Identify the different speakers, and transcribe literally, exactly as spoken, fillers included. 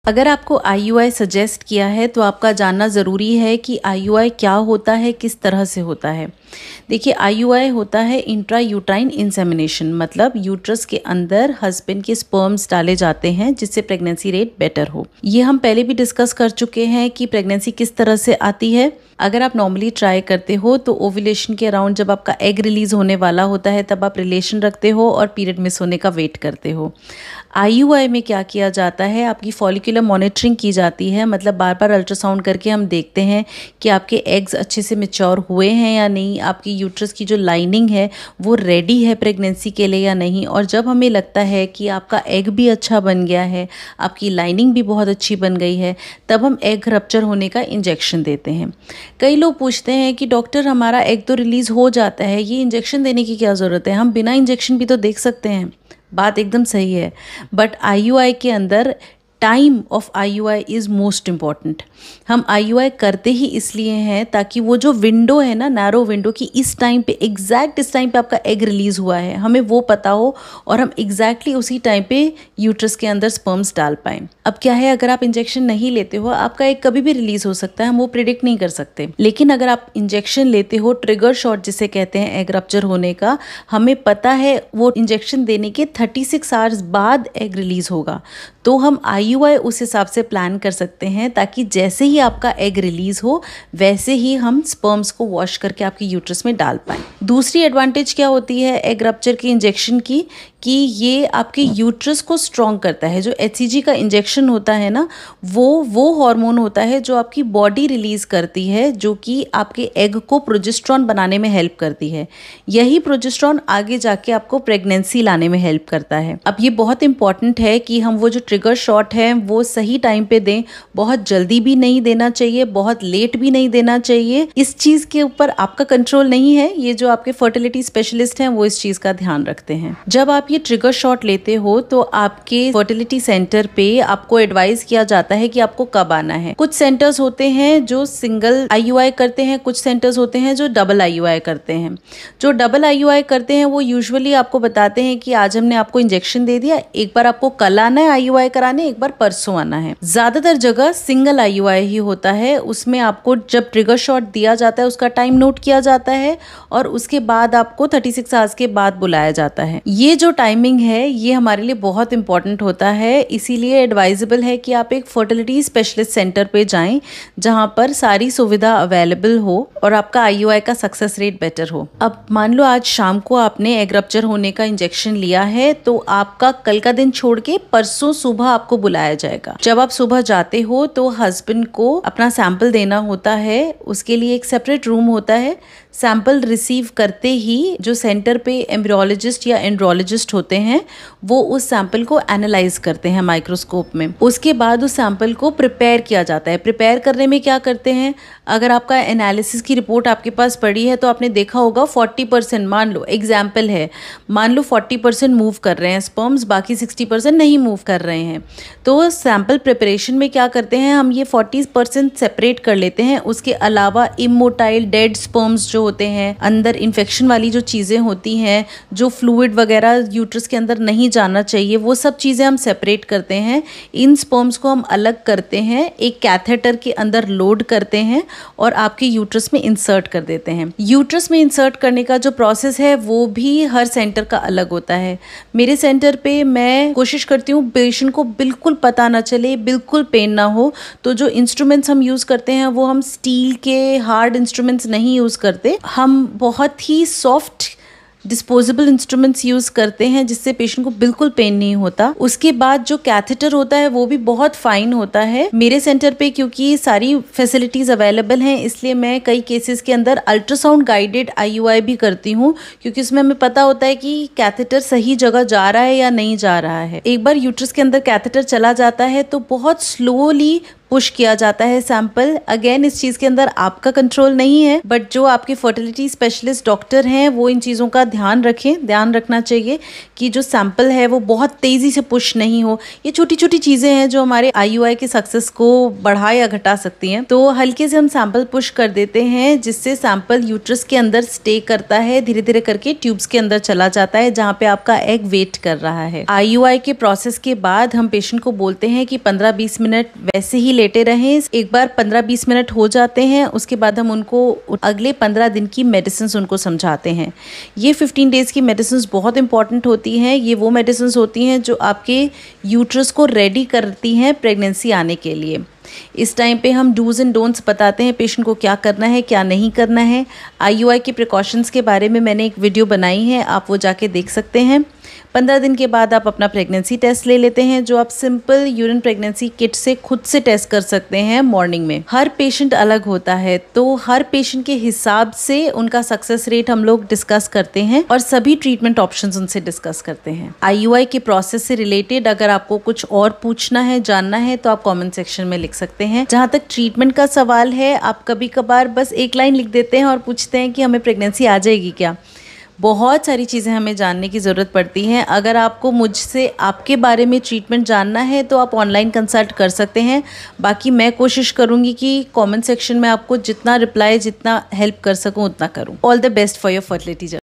Speaker 1: अगर आपको आई U I suggest किया है तो आपका जानना ज़रूरी है कि आई यू आई क्या होता है, किस तरह से होता है। देखिए, आई यू आई होता है इंट्रा यूट्राइन इंसेमिनेशन, मतलब यूट्रस के अंदर हस्बैंड के स्पर्म्स डाले जाते हैं जिससे प्रेगनेंसी रेट बेटर हो। ये हम पहले भी डिस्कस कर चुके हैं कि प्रेगनेंसी किस तरह से आती है। अगर आप नॉर्मली ट्राई करते हो तो ओव्यूलेशन के अराउंड जब आपका एग रिलीज होने वाला होता है तब आप रिलेशन रखते हो और पीरियड मिस होने का वेट करते हो। आई यू आई में क्या किया जाता है, आपकी फॉलिकुलर मॉनिटरिंग की जाती है, मतलब बार बार अल्ट्रासाउंड करके हम देखते हैं कि आपके एग्स अच्छे से मैच्योर हुए हैं या नहीं, आपकी यूट्रस की जो लाइनिंग है वो रेडी है प्रेगनेंसी के लिए या नहीं। और जब हमें लगता है कि आपका एग भी अच्छा बन गया है, आपकी लाइनिंग भी बहुत अच्छी बन गई है, तब हम एग रप्चर होने का इंजेक्शन देते हैं। कई लोग पूछते हैं कि डॉक्टर हमारा एग तो रिलीज हो जाता है, ये इंजेक्शन देने की क्या ज़रूरत है, हम बिना इंजेक्शन भी तो देख सकते हैं। बात एकदम सही है, बट आई यू आई के अंदर time of I U I is most important. हम आई यू आई करते ही इसलिए हैं ताकि वो जो विंडो है ना, नैरो विंडो, कि इस टाइम पे एग्जैक्ट इस टाइम पे आपका एग रिलीज हुआ है, हमें वो पता हो और हम एग्जैक्टली उसी टाइम पे यूट्रस के अंदर स्पर्म्स डाल पाएँ। अब क्या है, अगर आप इंजेक्शन नहीं लेते हो आपका एग कभी भी रिलीज हो सकता है, हम वो प्रिडिक्ट नहीं कर सकते। लेकिन अगर आप इंजेक्शन लेते हो, ट्रिगर शॉट जिसे कहते हैं एग रप्चर होने का, हमें पता है वो इंजेक्शन देने के थर्टी सिक्स आवर्स बाद एग रिलीज होगा, तो हम आई यू आई उस हिसाब से प्लान कर सकते हैं ताकि जैसे ही आपका एग रिलीज हो वैसे ही हम स्पर्म्स को वॉश करके आपकी यूट्रस में डाल पाएँ। दूसरी एडवांटेज क्या होती है एग रप्चर के इंजेक्शन की, कि ये आपके यूट्रस को स्ट्रॉन्ग करता है। जो एच सी जी का इंजेक्शन होता है ना, वो वो हार्मोन होता है जो आपकी बॉडी रिलीज करती है, जो कि आपके एग को प्रोजेस्टेरॉन बनाने में हेल्प करती है। यही प्रोजेस्टेरॉन आगे जाके आपको प्रेगनेंसी लाने में हेल्प करता है। अब ये बहुत इंपॉर्टेंट है कि हम वो जो ट्रिगर शॉट है वो सही टाइम पे दें, बहुत जल्दी भी नहीं देना चाहिए, बहुत लेट भी नहीं देना चाहिए। इस चीज़ के ऊपर आपका कंट्रोल नहीं है, ये जो आपके फर्टिलिटी स्पेशलिस्ट हैं वो इस चीज़ का ध्यान रखते हैं। जब आप ये ट्रिगर शॉट लेते हो तो आपके फर्टिलिटी सेंटर पे आपको एडवाइस किया जाता है कि आपको कब आना है। कुछ सेंटर्स होते हैं जो सिंगल आई यू आई करते हैं, कुछ सेंटर्स होते हैं जो डबल आई यू आई करते हैं। जो डबल आई यू आई करते हैं वो यूजुअली आपको बताते हैं कि आज हमने आपको इंजेक्शन दे दिया, एक बार आपको कल आना है आई यू आई कराने, एक बार परसों आना है। ज्यादातर जगह सिंगल आई यू आई ही होता है, उसमें आपको जब ट्रिगर शॉट दिया जाता है उसका टाइम नोट किया जाता है और उसके बाद आपको थर्टी सिक्स आवर्स के बाद बुलाया जाता है। ये जो टाइमिंग है ये हमारे लिए बहुत इंपॉर्टेंट होता है, इसीलिए एडवाइजेबल है कि आप एक फर्टिलिटी स्पेशलिस्ट सेंटर पे जाएं जहां पर सारी सुविधा अवेलेबल हो और आपका आई यू आई का सक्सेस रेट बेटर हो। अब मान लो आज शाम को आपने एग रप्चर होने का इंजेक्शन लिया है, तो आपका कल का दिन छोड़ के परसों सुबह आपको बुलाया जाएगा। जब आप सुबह जाते हो तो हस्बैंड को अपना सैंपल देना होता है, उसके लिए एक सेपरेट रूम होता है। सैंपल रिसीव करते ही जो सेंटर पे एम्ब्रियोलॉजिस्ट या एंड्रोलॉजिस्ट होते हैं वो उस सैंपल को एनालाइज करते हैं माइक्रोस्कोप में। उसके बाद उस सैंपल को प्रिपेयर किया जाता है। प्रिपेयर करने में क्या करते हैं, अगर आपका एनालिसिस की रिपोर्ट आपके पास पड़ी है तो आपने देखा होगा फोर्टी परसेंट, मान लो एग्जाम्पल है, मान लो फोर्टी परसेंट मूव कर रहे हैं स्पर्म्स, बाकी सिक्सटी परसेंट नहीं मूव कर रहे हैं। तो सैंपल प्रिपरेशन में क्या करते हैं, हम ये फोर्टी परसेंट सेपरेट कर लेते हैं। उसके अलावा इमोटाइल डेड स्पर्म्स जो होते हैं, अंदर इन्फेक्शन वाली जो चीज़ें होती हैं, जो फ्लूइड वगैरह यूट्रस के अंदर नहीं जाना चाहिए, वो सब चीज़ें हम सेपरेट करते हैं। इन स्पर्म्स को हम अलग करते हैं, एक कैथेटर के अंदर लोड करते हैं और आपके यूट्रस में इंसर्ट कर देते हैं। यूट्रस में इंसर्ट करने का जो प्रोसेस है वो भी हर सेंटर का अलग होता है। मेरे सेंटर पे मैं कोशिश करती हूँ पेशेंट को बिल्कुल पता ना चले, बिल्कुल पेन ना हो, तो जो इंस्ट्रूमेंट्स हम यूज़ करते हैं वो हम स्टील के हार्ड इंस्ट्रूमेंट्स नहीं यूज़ करते, हम बहुत ही सॉफ्ट डिस्पोजेबल इंस्ट्रूमेंट्स यूज़ करते हैं जिससे पेशेंट को बिल्कुल पेन नहीं होता। उसके बाद जो कैथेटर होता है वो भी बहुत फाइन होता है। मेरे सेंटर पे क्योंकि सारी फैसिलिटीज़ अवेलेबल हैं इसलिए मैं कई केसेस के अंदर ultrasound guided I U I भी करती हूँ, क्योंकि उसमें हमें पता होता है कि कैथेटर सही जगह जा रहा है या नहीं जा रहा है। एक बार यूट्रस के अंदर कैथेटर चला जाता है तो बहुत स्लोली पुश किया जाता है सैंपल। अगेन इस चीज़ के अंदर आपका कंट्रोल नहीं है, बट जो आपके फर्टिलिटी स्पेशलिस्ट डॉक्टर हैं वो इन चीज़ों का ध्यान रखें। ध्यान रखना चाहिए कि जो सैंपल है वो बहुत तेज़ी से पुश नहीं हो। ये छोटी छोटी चीज़ें हैं जो हमारे आई यू आई के सक्सेस को बढ़ा या घटा सकती हैं। तो हल्के से हम सैंपल पुश कर देते हैं, जिससे सैंपल यूट्रस के अंदर स्टे करता है, धीरे धीरे करके ट्यूब्स के अंदर चला जाता है जहाँ पे आपका एग वेट कर रहा है। आई यू आई के प्रोसेस के बाद हम पेशेंट को बोलते हैं कि पंद्रह बीस मिनट वैसे ही लेटे रहें। एक बार पंद्रह बीस मिनट हो जाते हैं, उसके बाद हम उनको अगले पंद्रह दिन की मेडिसिन उनको समझाते हैं। ये फिफ्टीन डेज की मेडिसिन बहुत इंपॉर्टेंट होती हैं। ये वो मेडिसिन होती हैं जो आपके यूट्रस को रेडी करती हैं प्रेगनेंसी आने के लिए। इस टाइम पे हम डूज एंड डोंट्स बताते हैं पेशेंट को, क्या करना है क्या नहीं करना है। आई यू आई के प्रिकॉशंस के बारे में मैंने एक वीडियो बनाई है, आप वो जाके देख सकते हैं। पंद्रह दिन के बाद आप अपना प्रेगनेंसी टेस्ट ले लेते हैं, जो आप सिंपल यूरिन प्रेगनेंसी किट से खुद से टेस्ट कर सकते हैं मॉर्निंग में। हर पेशेंट अलग होता है, तो हर पेशेंट के हिसाब से उनका सक्सेस रेट हम लोग डिस्कस करते हैं और सभी ट्रीटमेंट ऑप्शंस उनसे डिस्कस करते हैं। आई यू आई के प्रोसेस से रिलेटेड अगर आपको कुछ और पूछना है, जानना है, तो आप कॉमेंट सेक्शन में लिख सकते हैं। जहाँ तक ट्रीटमेंट का सवाल है, आप कभी कभार बस एक लाइन लिख देते हैं और पूछते हैं कि हमें प्रेगनेंसी आ जाएगी क्या। बहुत सारी चीज़ें हमें जानने की ज़रूरत पड़ती हैं। अगर आपको मुझसे आपके बारे में ट्रीटमेंट जानना है तो आप ऑनलाइन कंसल्ट कर सकते हैं। बाकी मैं कोशिश करूँगी कि कमेंट सेक्शन में आपको जितना रिप्लाई, जितना हेल्प कर सकूँ उतना करूँ। All the best for your fertility journey.